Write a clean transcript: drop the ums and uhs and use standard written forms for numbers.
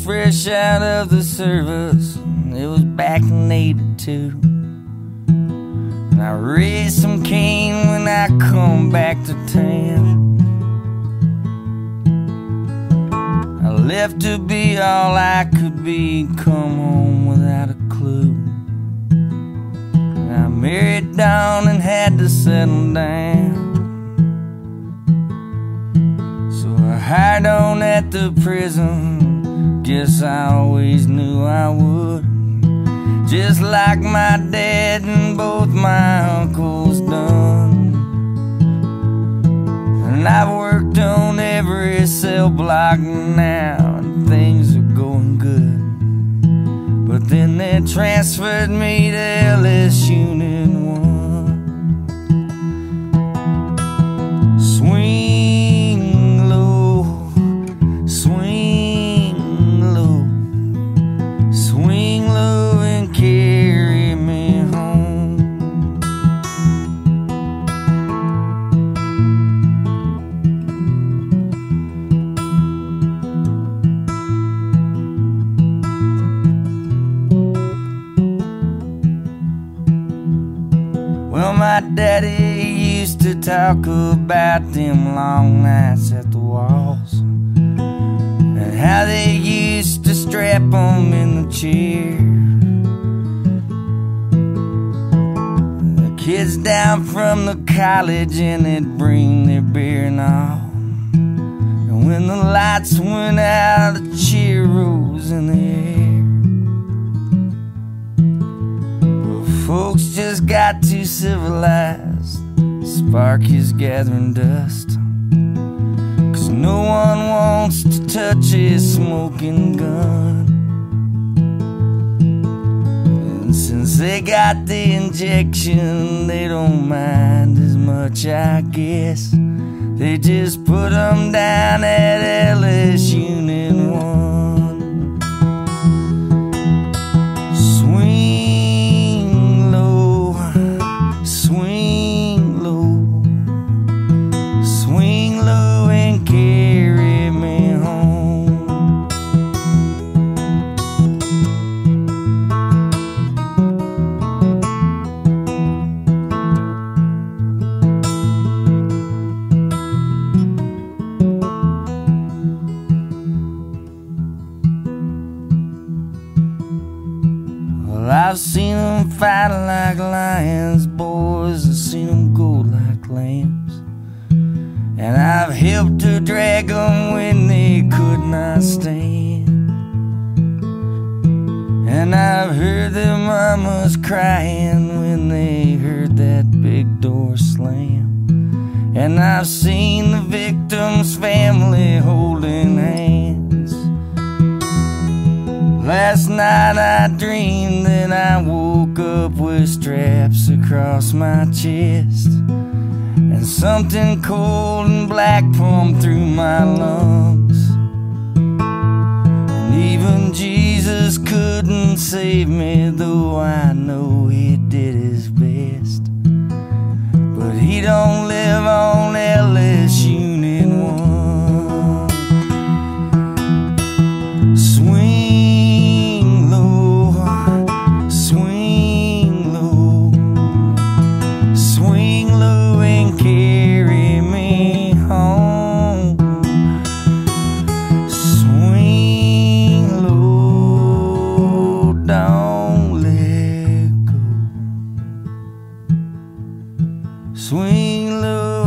fresh out of the service. It was back in '82. And I raised some cane when I come back to town. I left to be all I could be, come home without a clue. I married Dawn and had to settle down. So I hired on at the prison. Guess I always knew I would, just like my dad and both my uncles done. And I've worked on every cell block now, and things are going good. But then they transferred me to Ellis Unit 1. Swing low, swing low, swing low and carry me home. Well, my daddy used to talk about them long nights at the walls, and how they used to strap them in the chair. The kids down from the college, and they'd bring their beer and all. And when the lights went out, the cheer rose in the air. Folks just got too civilized, spark is gathering dust, 'cause no one wants to touch a smoking gun. And since they got the injection, they don't mind as much, I guess. They just put them down at Ellis Unit 1. I've seen them fight like lions, boys, I've seen them go like lambs. And I've helped to drag them when they could not stand. And I've heard their mamas crying when they heard that big door slam. And I've seen the victim's family holding hands. Last night I dreamed that I woke up with straps across my chest, and something cold and black pumped through my lungs. And even Jesus couldn't save me, though I know he did his best. But he don't live on Ellis Unit 1. Swing low